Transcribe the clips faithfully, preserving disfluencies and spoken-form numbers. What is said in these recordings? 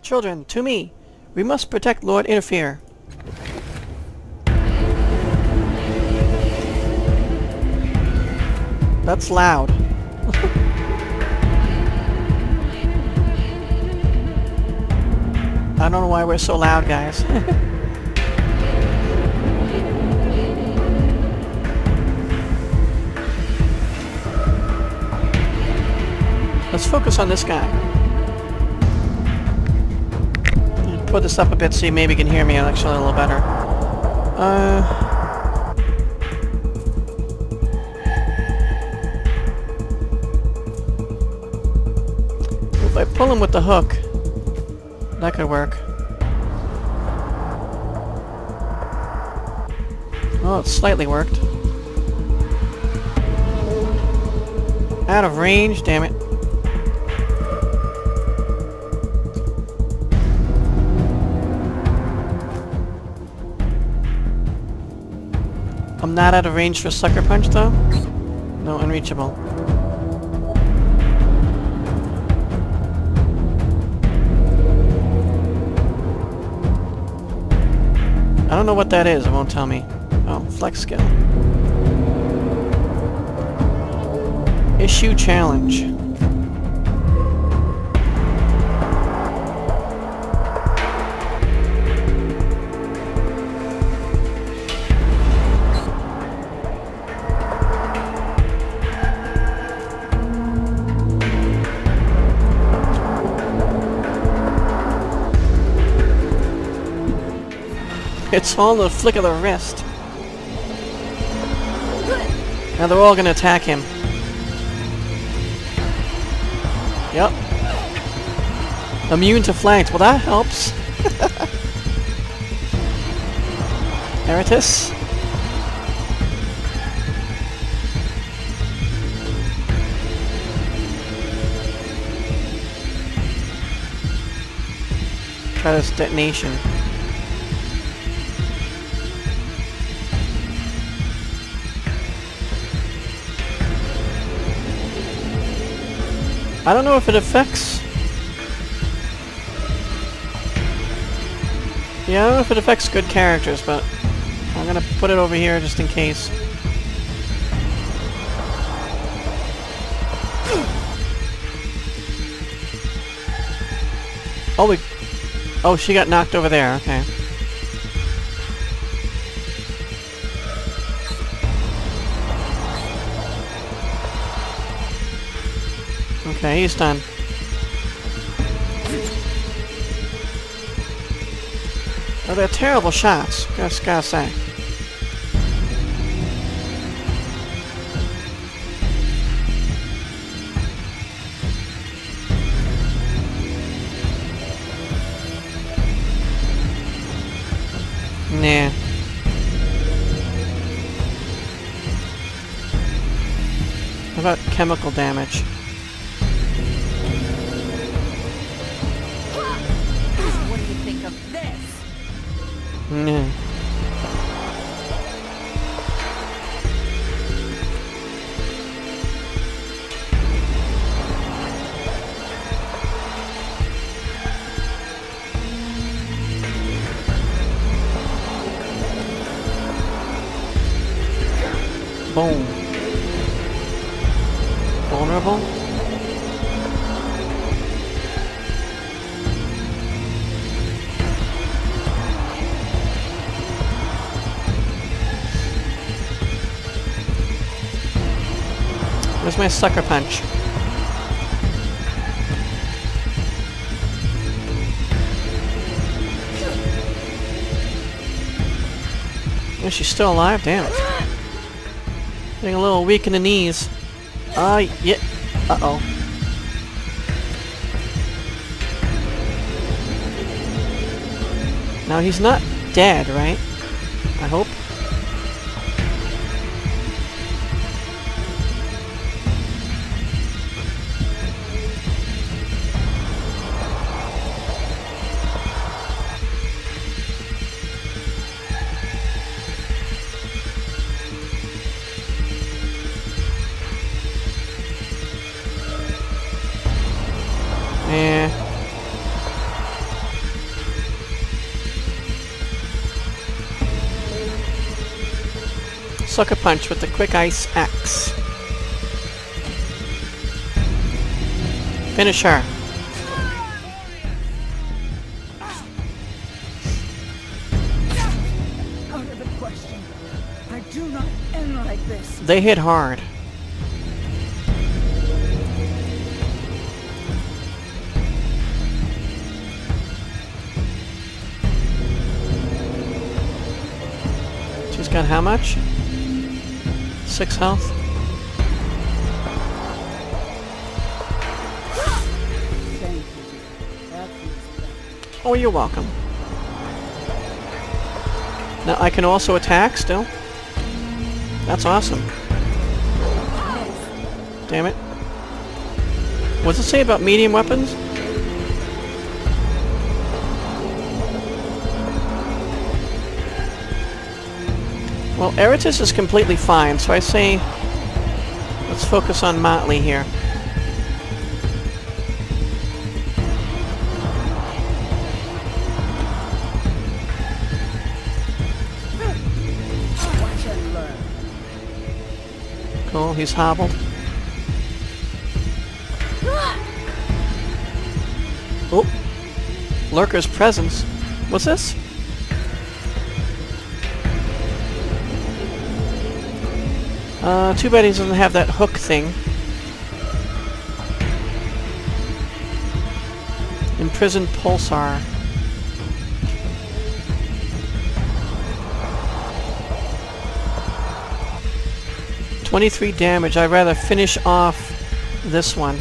Children, to me! We must protect Lord Interfere. That's loud. I don't know why we're so loud, guys. Let's focus on this guy. Put this up a bit so you maybe can hear me actually a little better. Uh... If I pull him with the hook, that could work. Oh, it slightly worked. Out of range, damn it. I'm not out of range for Sucker Punch, though? No, unreachable. I don't know what that is, it won't tell me. Oh, flex skill. Issue challenge. It's all the flick of the wrist. Now they're all gonna attack him. Yep. Immune to flanks. Well, that helps. Eritis. Try this detonation. I don't know if it affects... Yeah, I don't know if it affects good characters, but I'm gonna put it over here just in case. Oh, we... Oh, she got knocked over there, okay. Okay, he's done. Oh, they're terrible shots, just gotta say. Nah. How about chemical damage? No. Boom. Vulnerable? Where's my sucker punch? Oh, she's still alive? Damn it. Getting a little weak in the knees. Ah, uh, yeah. Uh-oh. Now he's not dead, right? I hope. Eh. Sucker Punch with the Quick Ice Axe. Finish her. Out of the question. I do not end like this. They hit hard. She's got how much? Six health. Thank you. That was better. Oh, you're welcome. Now I can also attack still. That's awesome. Damn it. What's it say about medium weapons? Well, Eratus is completely fine, so I say let's focus on Motley here. Watch and learn. Cool, he's hobbled. Oh! Lurker's Presence. What's this? Uh, too bad he doesn't have that hook thing. Imprisoned Pulsar. twenty-three damage. I'd rather finish off this one.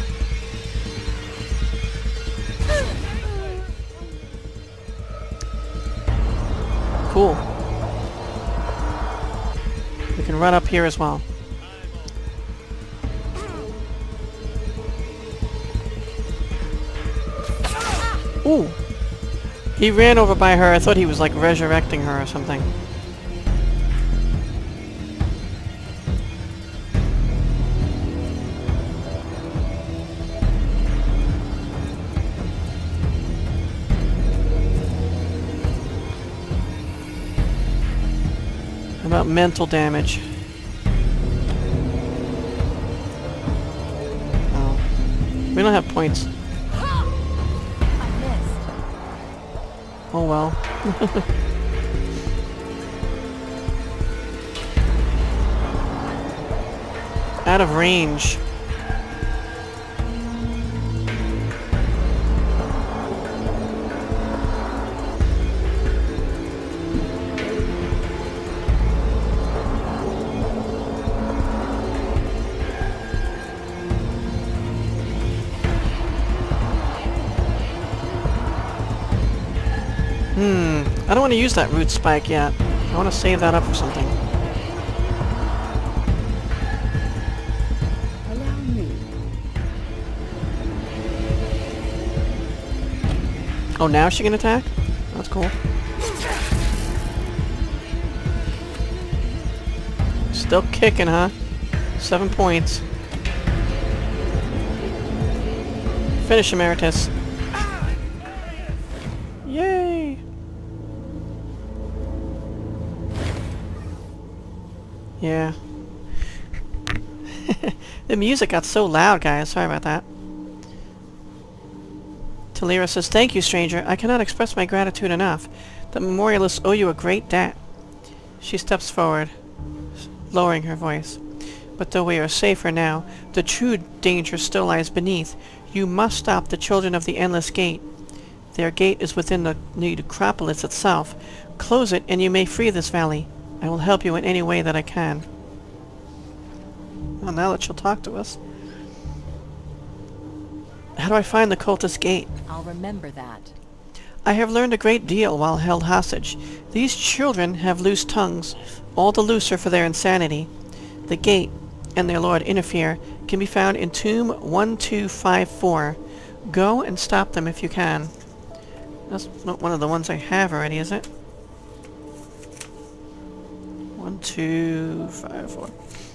Cool. We can run up here as well. Ooh! He ran over by her. I thought he was like resurrecting her or something. How about mental damage? Oh. We don't have points. Oh well. Out of range. Hmm, I don't want to use that root spike yet. I want to save that up for something. Allow me. Oh, now she can attack? That's cool. Still kicking, huh? Seven points. Finish him, Emeritus. Yay! Yeah. The music got so loud, guys. Sorry about that. Talira says, "Thank you, stranger. I cannot express my gratitude enough. The memorialists owe you a great debt." She steps forward, lowering her voice. "But though we are safer now, the true danger still lies beneath. You must stop the children of the Endless Gate. Their gate is within the Necropolis itself. Close it and you may free this valley. I will help you in any way that I can." Well, now that she'll talk to us. How do I find the cultist gate? I'll remember that. I have learned a great deal while held hostage. These children have loose tongues, all the looser for their insanity. The gate, and their lord Interfere, can be found in Tomb one two five four. Go and stop them if you can. That's not one of the ones I have already, is it? one two five four.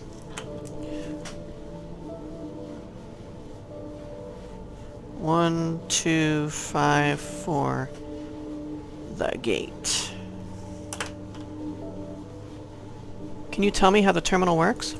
One, two, five, four. The gate. Can you tell me how the terminal works?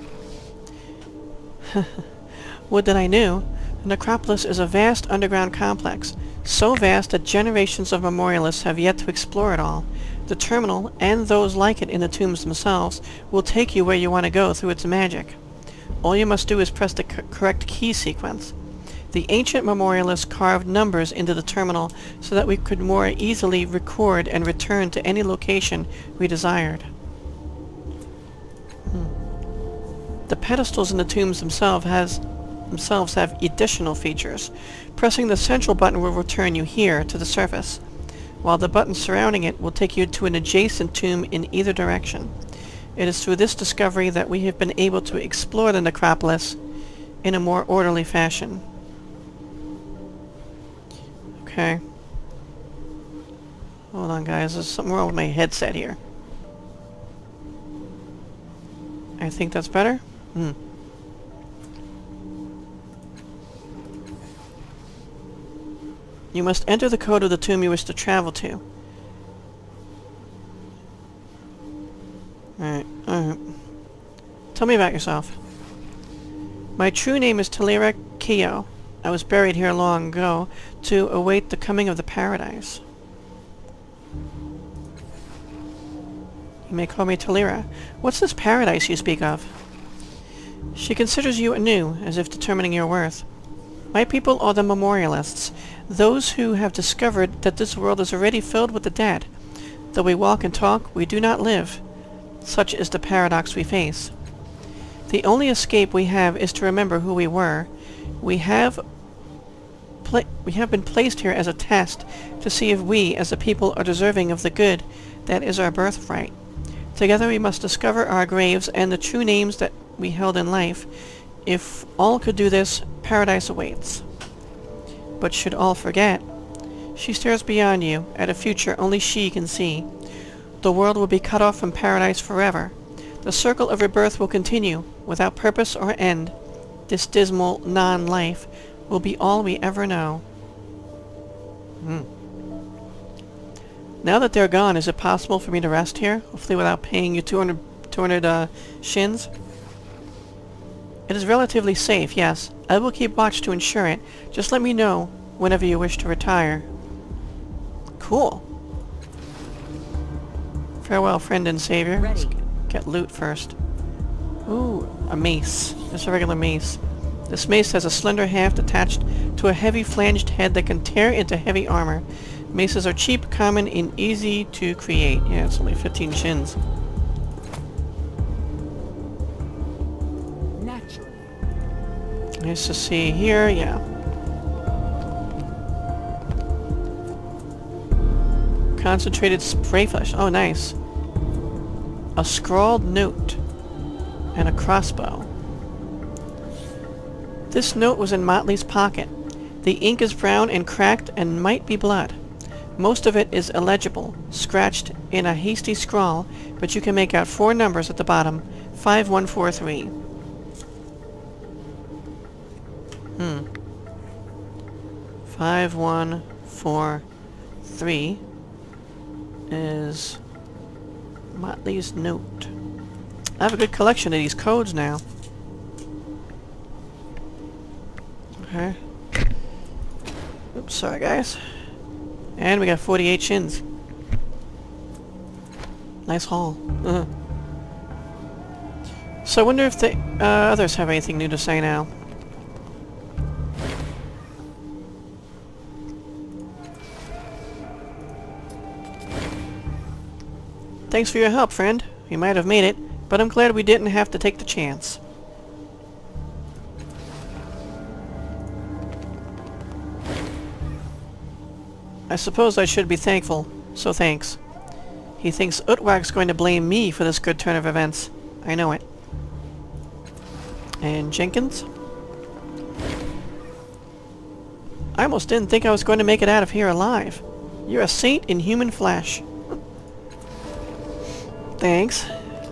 Would that I knew. The Necropolis is a vast underground complex, so vast that generations of memorialists have yet to explore it all. The terminal, and those like it in the tombs themselves, will take you where you want to go through its magic. All you must do is press the c correct key sequence. The ancient memorialists carved numbers into the terminal so that we could more easily record and return to any location we desired. Hmm. The pedestals in the tombs themselves has themselves have additional features. Pressing the central button will return you here to the surface, while the buttons surrounding it will take you to an adjacent tomb in either direction. It is through this discovery that we have been able to explore the Necropolis in a more orderly fashion. Okay. Hold on, guys. There's something wrong with my headset here. I think that's better? Hmm. You must enter the code of the tomb you wish to travel to. Alright, alright. Tell me about yourself. My true name is Talira Kyo. I was buried here long ago to await the coming of the paradise. You may call me Talira. What's this paradise you speak of? She considers you anew, as if determining your worth. My people are the memorialists, those who have discovered that this world is already filled with the dead. Though we walk and talk, we do not live. Such is the paradox we face. The only escape we have is to remember who we were. We have pla- we have been placed here as a test to see if we, as a people, are deserving of the good that is our birthright. Together we must discover our graves and the true names that we held in life. If all could do this, paradise awaits. But should all forget, she stares beyond you, at a future only she can see. The world will be cut off from paradise forever. The circle of rebirth will continue, without purpose or end. This dismal non-life will be all we ever know. Hmm. Now that they're gone, is it possible for me to rest here? Hopefully without paying you two hundred, two hundred uh, shins? It is relatively safe, yes. I will keep watch to ensure it. Just let me know whenever you wish to retire. Cool. Farewell, friend and savior. Let's get loot first. Ooh, a mace. Just a regular mace. This mace has a slender haft attached to a heavy flanged head that can tear into heavy armor. Maces are cheap, common, and easy to create. Yeah, it's only fifteen shins. Nice to see here, yeah. Concentrated spray flesh. Oh, nice. A scrawled note. And a crossbow. This note was in Motley's pocket. The ink is brown and cracked and might be blood. Most of it is illegible, scratched in a hasty scrawl, but you can make out four numbers at the bottom. five one four three. Hmm. five one four three is Motley's note. I have a good collection of these codes now. Okay. Oops, sorry guys. And we got forty-eight shins. Nice haul. Uh-huh. So I wonder if the uh, others have anything new to say now. Thanks for your help, friend. We might have made it, but I'm glad we didn't have to take the chance. I suppose I should be thankful, so thanks. He thinks Utwag's going to blame me for this good turn of events. I know it. And Jenkins? I almost didn't think I was going to make it out of here alive. You're a saint in human flesh. Thanks.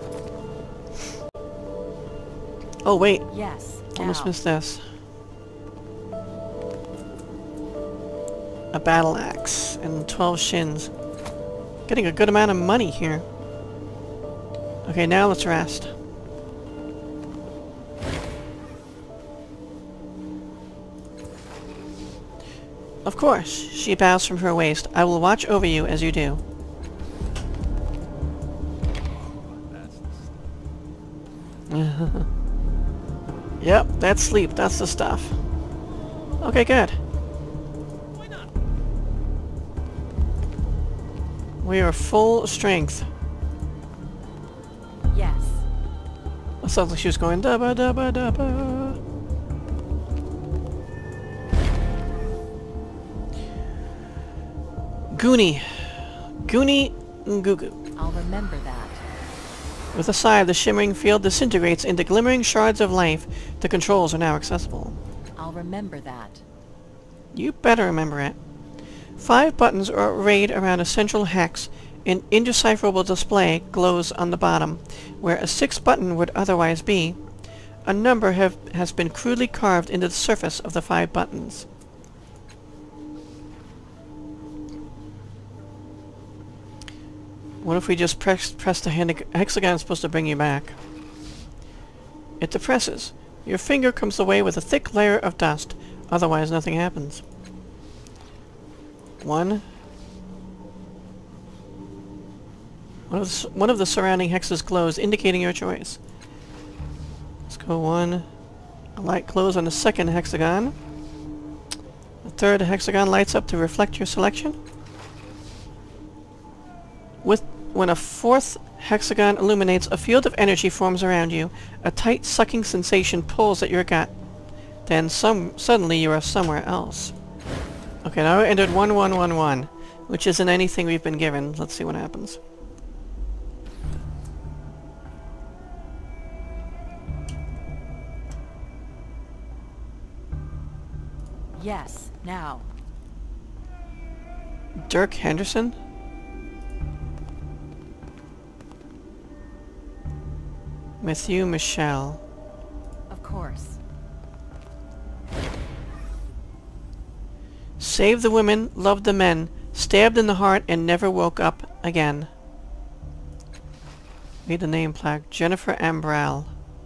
Oh wait. Yes. Almost now. missed this. A battle axe and twelve shins. Getting a good amount of money here. Okay, now let's rest. Of course, she bows from her waist. I will watch over you as you do. Yep, that's sleep. That's the stuff. Okay, good. We are full strength. Yes. It sounds like she was going dubba dubba dubba. Goonie. Goonie Ngugu. I'll remember that. With a sigh, the shimmering field disintegrates into glimmering shards of life. The controls are now accessible. I'll remember that. You better remember it. Five buttons are arrayed around a central hex. An indecipherable display glows on the bottom, where a sixth button would otherwise be. A number have, has been crudely carved into the surface of the five buttons. What if we just press, press the hand hexagon is supposed to bring you back? It depresses. Your finger comes away with a thick layer of dust. Otherwise, nothing happens. One. One of, the, one of the surrounding hexes glows, indicating your choice. Let's go one. A light glows on the second hexagon. The third hexagon lights up to reflect your selection. With when a fourth hexagon illuminates, a field of energy forms around you. A tight sucking sensation pulls at your gut. Then some suddenly you are somewhere else. Okay, now we entered one one one one, which isn't anything we've been given. Let's see what happens. Yes, now. Dirk Henderson? Matthew Michel. Of course. Saved the women, loved the men, stabbed in the heart, and never woke up again. Read the name plaque. Jennifer Ambral.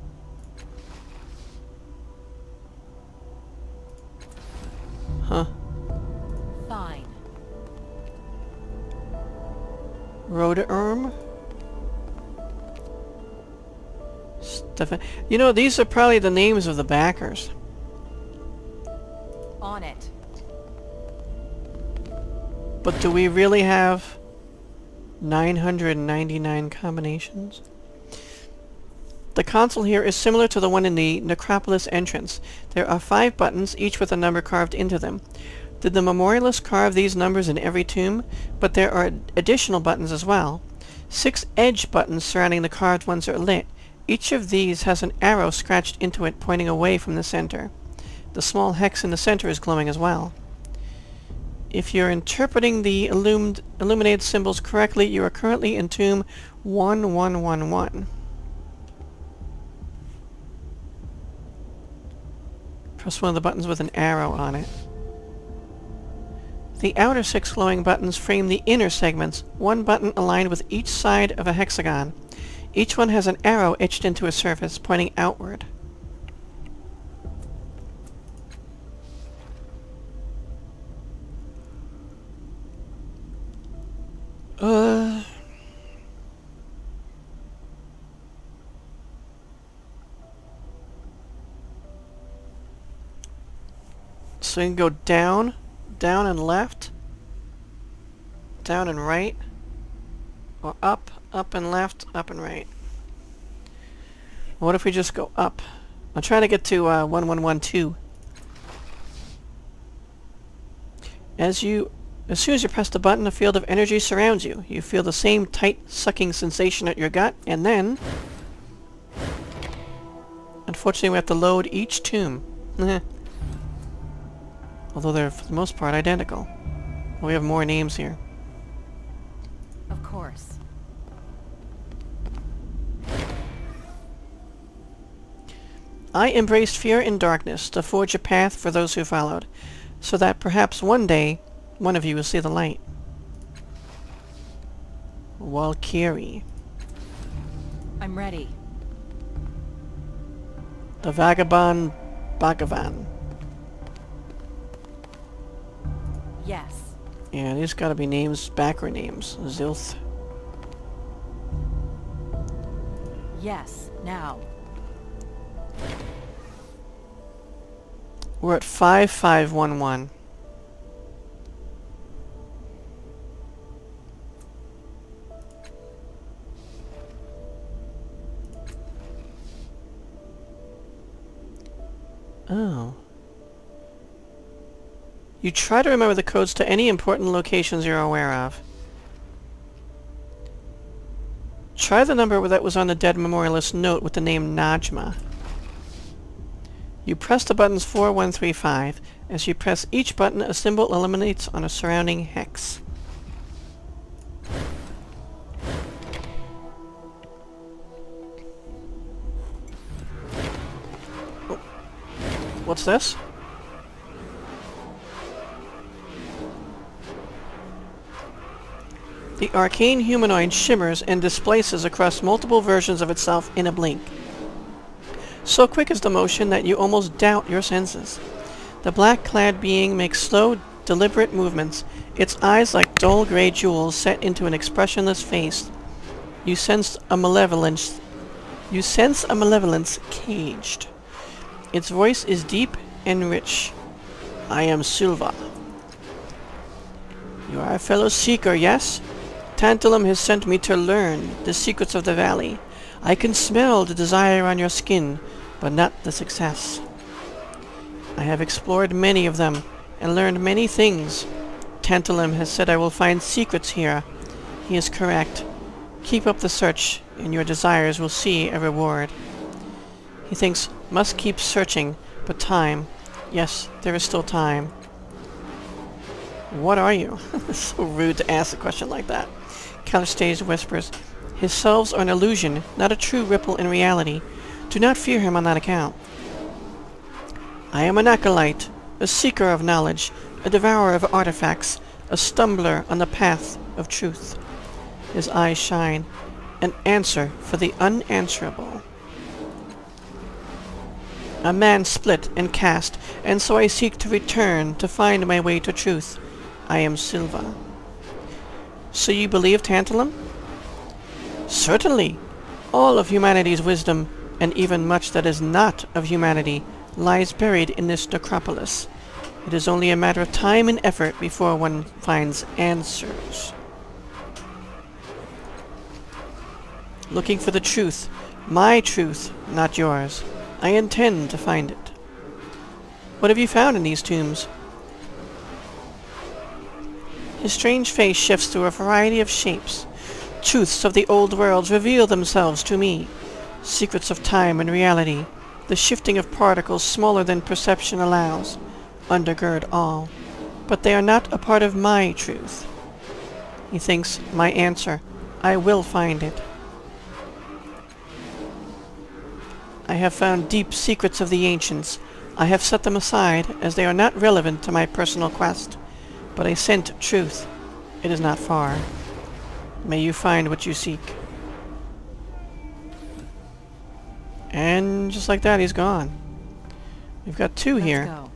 Huh. Fine. Rhoda Erm? Stefan. You know, these are probably the names of the backers. On it. But do we really have nine hundred ninety-nine combinations? The console here is similar to the one in the Necropolis entrance. There are five buttons, each with a number carved into them. Did the memorialists carve these numbers in every tomb? But there are additional buttons as well. Six edge buttons surrounding the carved ones are lit. Each of these has an arrow scratched into it pointing away from the center. The small hex in the center is glowing as well. If you're interpreting the illumined, illuminated symbols correctly, you are currently in tomb one one one one. Press one of the buttons with an arrow on it. The outer six glowing buttons frame the inner segments, one button aligned with each side of a hexagon. Each one has an arrow etched into a surface, pointing outward. Uh... So you can go down, down and left, down and right, or up, up and left, up and right. What if we just go up? I'm trying to get to uh, one one one two. As you, as soon as you press the button, a field of energy surrounds you. You feel the same tight sucking sensation at your gut, and then... Unfortunately, we have to load each tomb. Although they're, for the most part, identical. We have more names here. Of course. I embraced fear and darkness to forge a path for those who followed, so that perhaps one day one of you will see the light. Walkyrie. I'm ready. The Vagabond Bhagavan. Yes. Yeah, these gotta be names, backer names. Zilth. Yes, now. We're at five five one one. Oh. You try to remember the codes to any important locations you're aware of. Try the number that was on the dead memorialist note with the name Najma. You press the buttons four one three five. As you press each button, a symbol illuminates on a surrounding hex. Oh. What's this? The arcane humanoid shimmers and displaces across multiple versions of itself in a blink. So quick is the motion that you almost doubt your senses. The black-clad being makes slow, deliberate movements, its eyes like dull gray jewels set into an expressionless face. You sense a malevolence. You sense a malevolence caged. Its voice is deep and rich. I am Silva. You are a fellow seeker, yes? Tantalum has sent me to learn the secrets of the valley. I can smell the desire on your skin, but not the success. I have explored many of them, and learned many things. Tantalum has said I will find secrets here. He is correct. Keep up the search, and your desires will see a reward. He thinks, must keep searching, but time. Yes, there is still time. What are you? It's so rude to ask a question like that. Calistes whispers, his selves are an illusion, not a true ripple in reality. Do not fear him on that account. I am an acolyte, a seeker of knowledge, a devourer of artifacts, a stumbler on the path of truth. His eyes shine, an answer for the unanswerable. A man split and cast, and so I seek to return to find my way to truth. I am Silva. So you believe Tantalum? Certainly. All of humanity's wisdom, and even much that is not of humanity, lies buried in this necropolis. It is only a matter of time and effort before one finds answers. Looking for the truth. My truth, not yours. I intend to find it. What have you found in these tombs? His strange face shifts through a variety of shapes. Truths of the old worlds reveal themselves to me. Secrets of time and reality. The shifting of particles smaller than perception allows. Undergird all. But they are not a part of my truth. He thinks, my answer. I will find it. I have found deep secrets of the ancients. I have set them aside, as they are not relevant to my personal quest. But I scent truth. It is not far. May you find what you seek. And just like that, he's gone. We've got two Let's here. Go.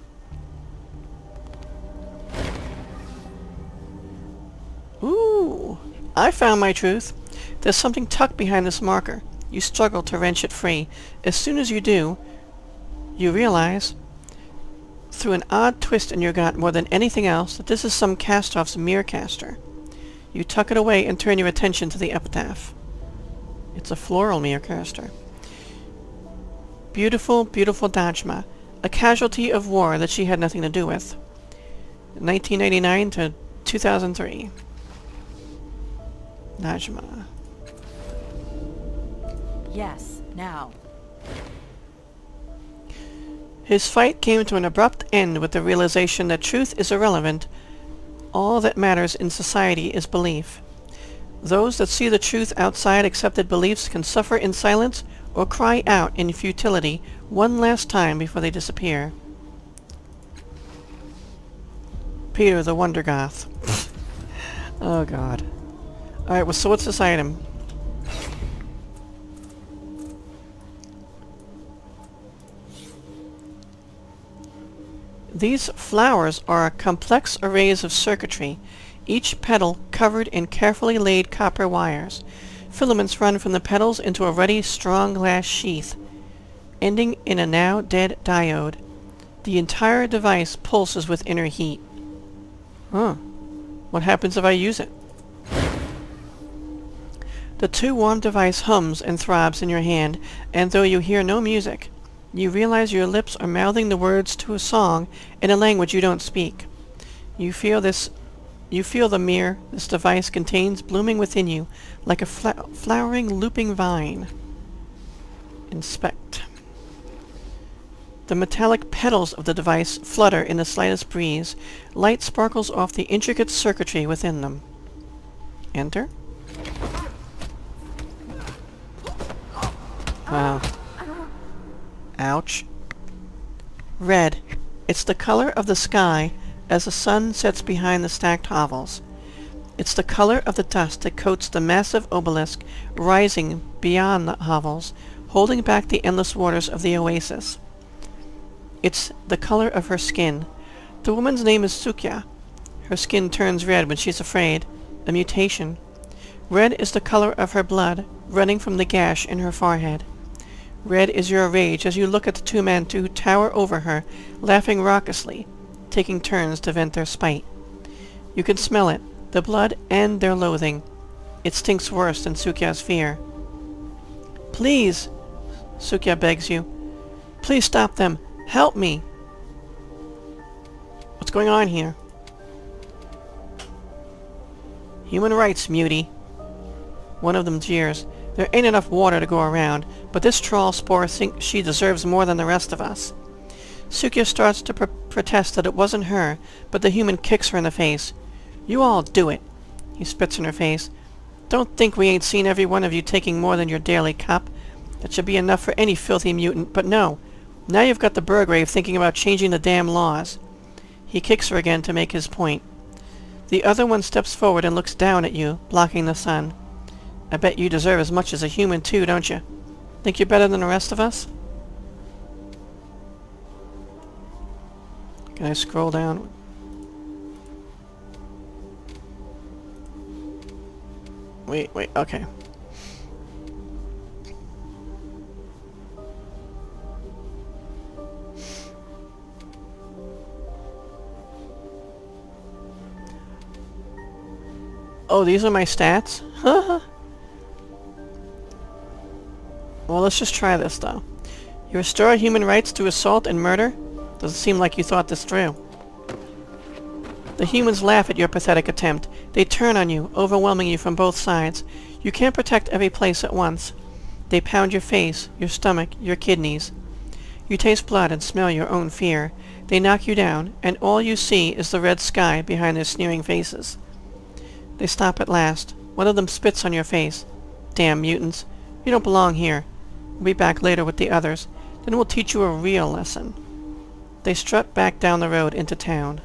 Ooh! I found my truth. There's something tucked behind this marker. You struggle to wrench it free. As soon as you do, you realize, through an odd twist in your gut more than anything else, that this is some cast-off's Merecaster. You tuck it away and turn your attention to the epitaph. It's a Floral Merecaster. Beautiful, beautiful Najma, a casualty of war that she had nothing to do with. nineteen ninety-nine to two thousand three. Najma. Yes, now. His fight came to an abrupt end with the realization that truth is irrelevant. All that matters in society is belief. Those that see the truth outside accepted beliefs can suffer in silence or cry out in futility one last time before they disappear. Peter the Wonder Goth. Oh god. Alright, well, so what's this item? These flowers are complex arrays of circuitry, each petal covered in carefully laid copper wires. Filaments run from the petals into a ruddy, strong glass sheath, ending in a now dead diode. The entire device pulses with inner heat. Huh. What happens if I use it? The too-warm device hums and throbs in your hand, and though you hear no music, you realize your lips are mouthing the words to a song in a language you don't speak. You feel this, you feel the mirror this device contains blooming within you, like a fla flowering, looping vine. Inspect. The metallic petals of the device flutter in the slightest breeze. Light sparkles off the intricate circuitry within them. Enter. Wow. Ouch. Red. It's the color of the sky as the sun sets behind the stacked hovels. It's the color of the dust that coats the massive obelisk rising beyond the hovels, holding back the endless waters of the oasis. It's the color of her skin. The woman's name is Sukya. Her skin turns red when she's afraid. A mutation. Red is the color of her blood, running from the gash in her forehead. Red is your rage as you look at the two men who tower over her, laughing raucously, taking turns to vent their spite. You can smell it, the blood and their loathing. It stinks worse than Sukya's fear. Please, Sukya begs you. Please stop them. Help me. What's going on here? Human rights, mutie. One of them jeers. There ain't enough water to go around, but this troll spore thinks she deserves more than the rest of us. Sukya starts to pr protest that it wasn't her, but the human kicks her in the face. You all do it. He spits in her face. Don't think we ain't seen every one of you taking more than your daily cup. That should be enough for any filthy mutant, but no. Now you've got the Burgrave thinking about changing the damn laws. He kicks her again to make his point. The other one steps forward and looks down at you, blocking the sun. I bet you deserve as much as a human too, don't you? Think you're better than the rest of us? Can I scroll down? Wait, wait, okay. Oh, these are my stats? Haha. Well, let's just try this, though. You restore human rights to assault and murder? Doesn't seem like you thought this through. The humans laugh at your pathetic attempt. They turn on you, overwhelming you from both sides. You can't protect every place at once. They pound your face, your stomach, your kidneys. You taste blood and smell your own fear. They knock you down, and all you see is the red sky behind their sneering faces. They stop at last. One of them spits on your face. Damn mutants. You don't belong here. We'll be back later with the others. Then we'll teach you a real lesson. They strut back down the road into town.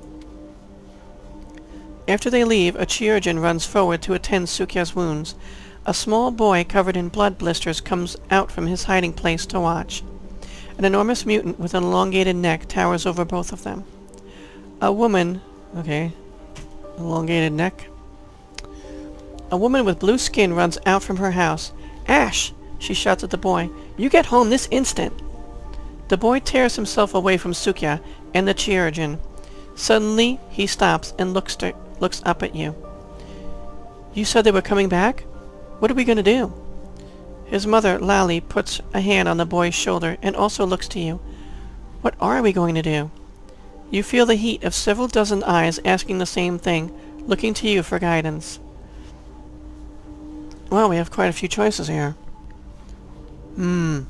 After they leave, a Chiurgeon runs forward to attend Sukya's wounds. A small boy covered in blood blisters comes out from his hiding place to watch. An enormous mutant with an elongated neck towers over both of them. A woman... okay. Elongated neck. A woman with blue skin runs out from her house. Ash! She shouts at the boy. You get home this instant! The boy tears himself away from Sukya and the Chiurgeon. Suddenly, he stops and looks, looks up at you. You said they were coming back? What are we going to do? His mother, Lali, puts a hand on the boy's shoulder and also looks to you. What are we going to do? You feel the heat of several dozen eyes asking the same thing, looking to you for guidance. Well, we have quite a few choices here. Hmm.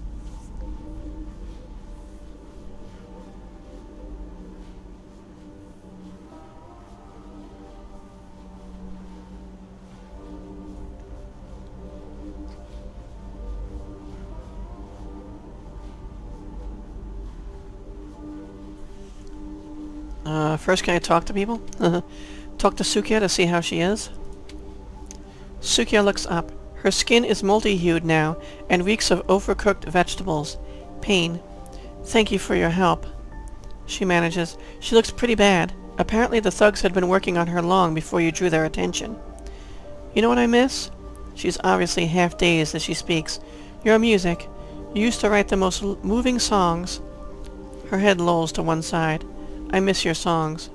Uh, first, can I talk to people? Talk to Sukya to see how she is? Sukya looks up. Her skin is multi-hued now, and reeks of overcooked vegetables. Pain. Thank you for your help. She manages. She looks pretty bad. Apparently the thugs had been working on her long before you drew their attention. You know what I miss? She's obviously half dazed as she speaks. Your music. You used to write the most l moving songs. Her head lolls to one side. I miss your songs.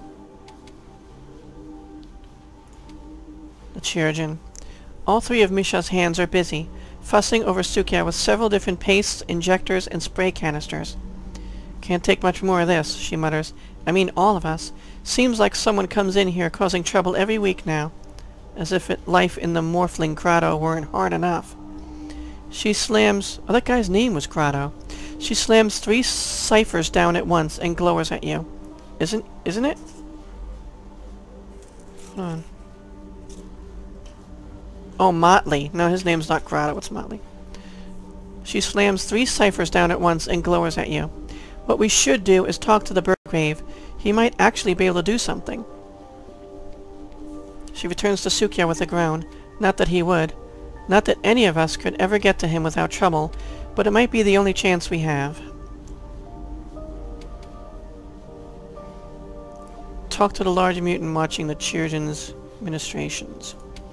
The Chirurgeon. All three of Misha's hands are busy, fussing over Sukia with several different pastes, injectors, and spray canisters. Can't take much more of this, she mutters. I mean all of us. Seems like someone comes in here causing trouble every week now. As if it, life in the Morphling Grotto weren't hard enough. She slams... Oh, that guy's name was Grotto. She slams three ciphers down at once and glowers at you. Isn't... isn't it? Hold on. Oh, Motley. No, his name's not Grotto, it's Motley. She slams three ciphers down at once and glowers at you. What we should do is talk to the Birdgrave. He might actually be able to do something. She returns to Sukia with a groan. Not that he would. Not that any of us could ever get to him without trouble, but it might be the only chance we have. Talk to the large mutant watching the Chirurgeon's ministrations.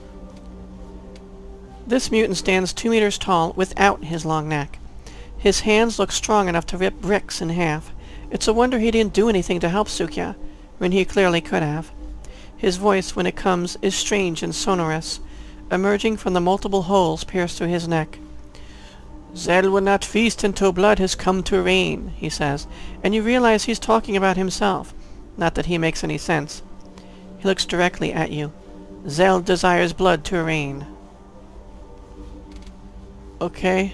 This mutant stands two meters tall without his long neck. His hands look strong enough to rip bricks in half. It's a wonder he didn't do anything to help Sukia, when he clearly could have. His voice, when it comes, is strange and sonorous, emerging from the multiple holes pierced through his neck. Zell will not feast until blood has come to rain, he says, and you realize he's talking about himself. Not that he makes any sense. He looks directly at you. Zell desires blood to rain. Okay.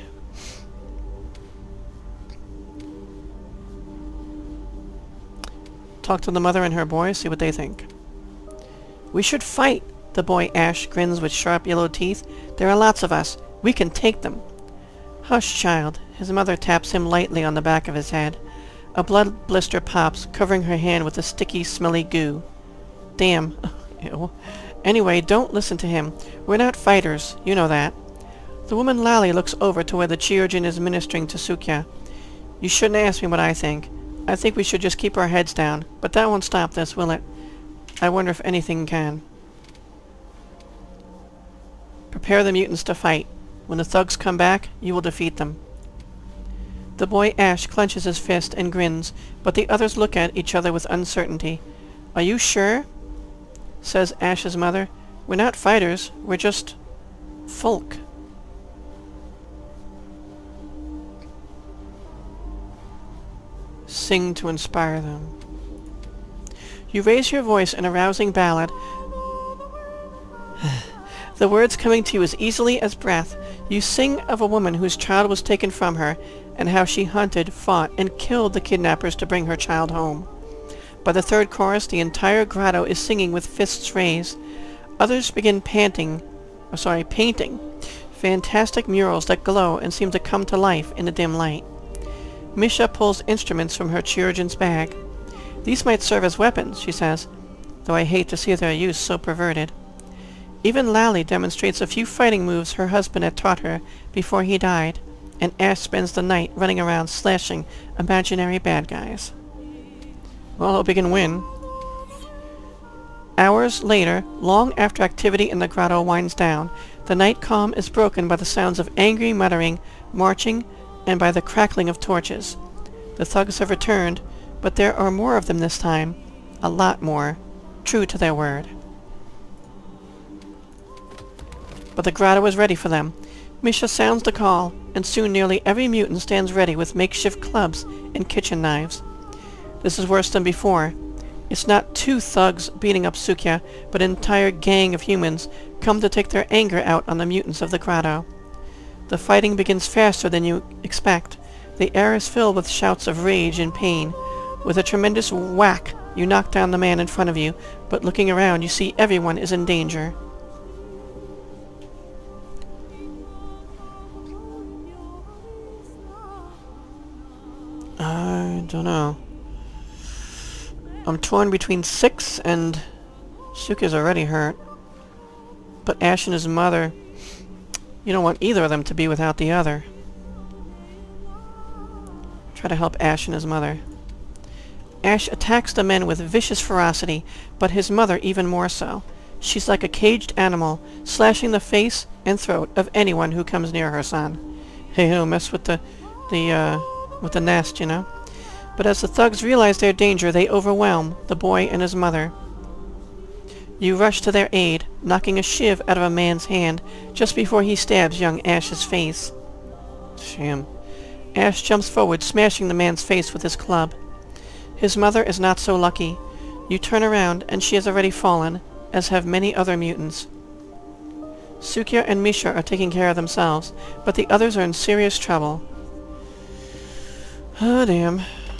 Talk to the mother and her boy, see what they think. We should fight, the boy Ash grins with sharp yellow teeth. There are lots of us. We can take them. Hush, child. His mother taps him lightly on the back of his head. A blood blister pops, covering her hand with a sticky, smelly goo. Damn. Ew. Anyway, don't listen to him. We're not fighters. You know that. The woman Lally looks over to where the Chirurgeon is ministering to Sukia. You shouldn't ask me what I think. I think we should just keep our heads down. But that won't stop this, will it? I wonder if anything can. Prepare the mutants to fight. When the thugs come back, you will defeat them. The boy Ash clenches his fist and grins, but the others look at each other with uncertainty. Are you sure? Says Ash's mother. We're not fighters. We're just... folk. Sing to inspire them. You raise your voice in a rousing ballad, the words coming to you as easily as breath. You sing of a woman whose child was taken from her, and how she hunted, fought, and killed the kidnappers to bring her child home. By the third chorus, the entire grotto is singing with fists raised. Others begin panting, or sorry, painting, fantastic murals that glow and seem to come to life in the dim light. Misha pulls instruments from her Chirurgeon's bag. These might serve as weapons, she says, though I hate to see their use so perverted. Even Lally demonstrates a few fighting moves her husband had taught her before he died, and Ash spends the night running around slashing imaginary bad guys. Well, I hope he can win. Hours later, long after activity in the grotto winds down, the night calm is broken by the sounds of angry muttering, marching, and by the crackling of torches. The thugs have returned, but there are more of them this time. A lot more. True to their word. But the grotto is ready for them. Misha sounds the call, and soon nearly every mutant stands ready with makeshift clubs and kitchen knives. This is worse than before. It's not two thugs beating up Sukia, but an entire gang of humans come to take their anger out on the mutants of the grotto. The fighting begins faster than you expect. The air is filled with shouts of rage and pain. With a tremendous whack, you knock down the man in front of you, but looking around you see everyone is in danger. I don't know. I'm torn between six and... Sukia's already hurt. But Ash and his mother... You don't want either of them to be without the other. Try to help Ash and his mother. Ash attacks the men with vicious ferocity, but his mother even more so. She's like a caged animal, slashing the face and throat of anyone who comes near her son. Hey, don't mess with the, the, uh, with the nest, you know? But as the thugs realize their danger, they overwhelm the boy and his mother. You rush to their aid, knocking a shiv out of a man's hand just before he stabs young Ash's face. Sham. Ash jumps forward, smashing the man's face with his club. His mother is not so lucky. You turn around, and she has already fallen, as have many other mutants. Sukia and Misha are taking care of themselves, but the others are in serious trouble. Oh, damn.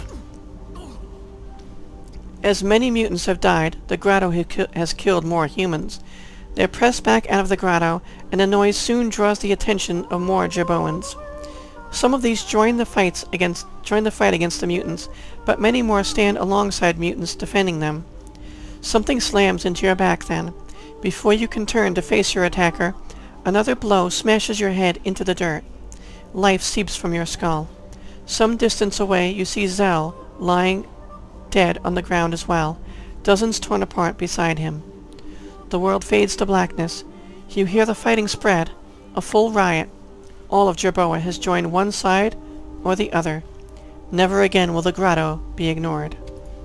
As many mutants have died, the grotto ha ki has killed more humans. They're pressed back out of the grotto, and the noise soon draws the attention of more Jerboans. Some of these join the fights against join the fight against the mutants, but many more stand alongside mutants defending them. Something slams into your back then. Before you can turn to face your attacker, another blow smashes your head into the dirt. Life seeps from your skull. Some distance away you see Zell lying dead on the ground as well, dozens torn apart beside him. The world fades to blackness. You hear the fighting spread, a full riot. All of Jerboa has joined one side or the other. Never again will the grotto be ignored.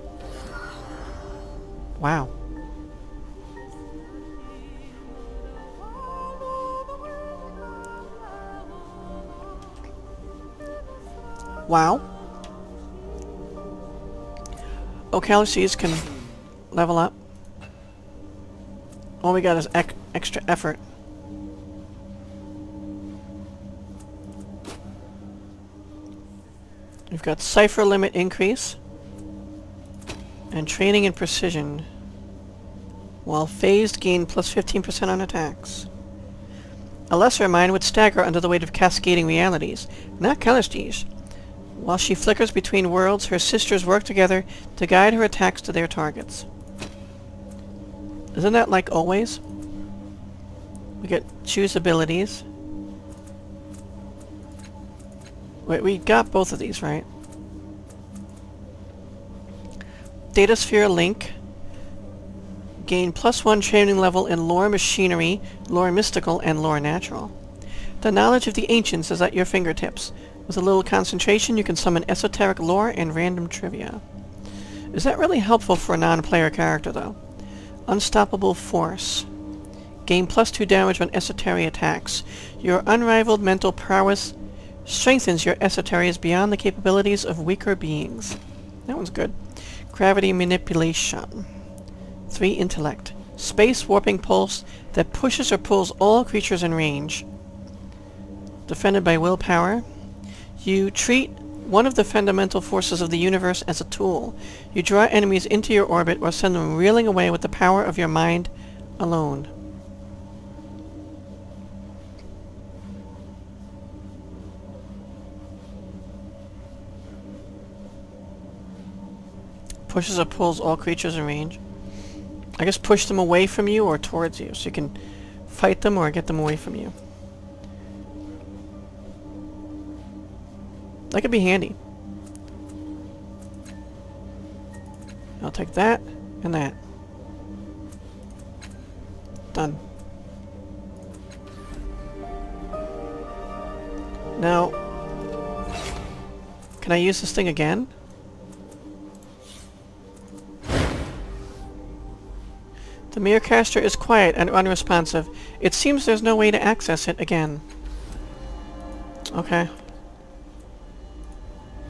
Wow. Wow. Ocalices can level up. All we got is ec extra effort. We've got cipher limit increase and training and precision, while phased gain plus fifteen percent on attacks. A lesser mind would stagger under the weight of cascading realities, not Kalishti's. While she flickers between worlds, her sisters work together to guide her attacks to their targets. Isn't that like always? We get choose abilities. Wait, we got both of these, right? Datasphere Link. Gain plus one training level in Lore Machinery, Lore Mystical, and Lore Natural. The knowledge of the ancients is at your fingertips. With a little concentration, you can summon esoteric lore and random trivia. Is that really helpful for a non-player character, though? Unstoppable Force. Gain plus two damage on esoteric attacks. Your unrivaled mental prowess strengthens your esoterics beyond the capabilities of weaker beings. That one's good. Gravity Manipulation. Three Intellect. Space Warping Pulse that pushes or pulls all creatures in range. Defended by Willpower. You treat one of the fundamental forces of the universe as a tool. You draw enemies into your orbit or send them reeling away with the power of your mind alone. Pushes or pulls all creatures in range. I guess push them away from you or towards you, so you can fight them or get them away from you. That could be handy. I'll take that and that. Done. Now, can I use this thing again? The Merecaster is quiet and unresponsive. It seems there's no way to access it again. Okay.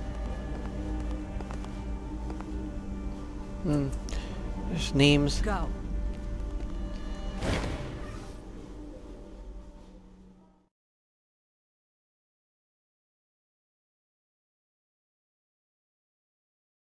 Hmm. There's names. Go.